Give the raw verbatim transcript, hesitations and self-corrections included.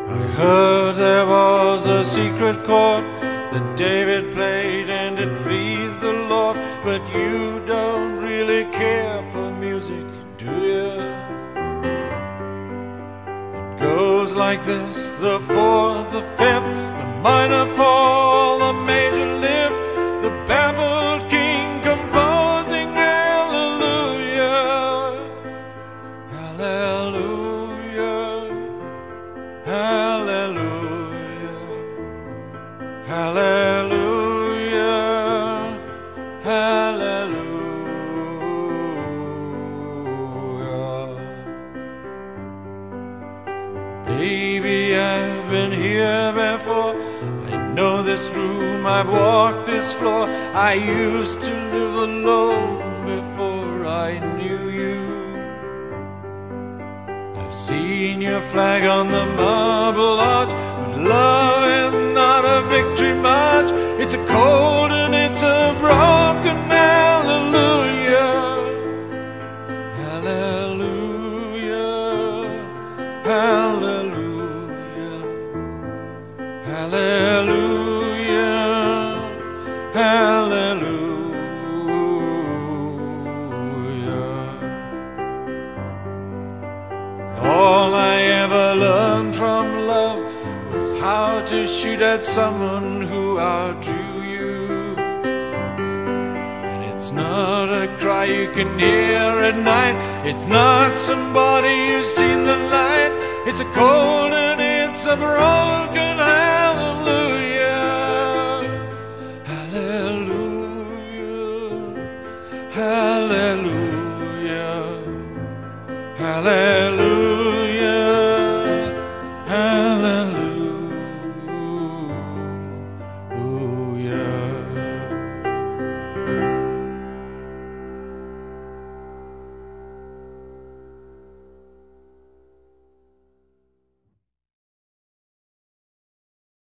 I heard there was a secret chord that David played and it pleased the Lord. But you don't really care for music, do you? It goes like this: the fourth, the fifth, the minor fall, the major lift, the baffled king composing hallelujah, hallelujah, hallelujah, hallelujah, hallelujah. Baby, I've been here before. I know this room, I've walked this floor. I used to live alone before I knew you. I've seen your flag on the marble arch, but love is not a victory march. It's a cold and it's a broken hallelujah, hallelujah, hallelujah, hallelujah, hallelujah. All I ever learned from love was how to shoot at someone who outdrew you. And it's not a cry you can hear at night, it's not somebody who's seen the light. It's a cold and it's a broken hallelujah, hallelujah, hallelujah, hallelujah, hallelujah.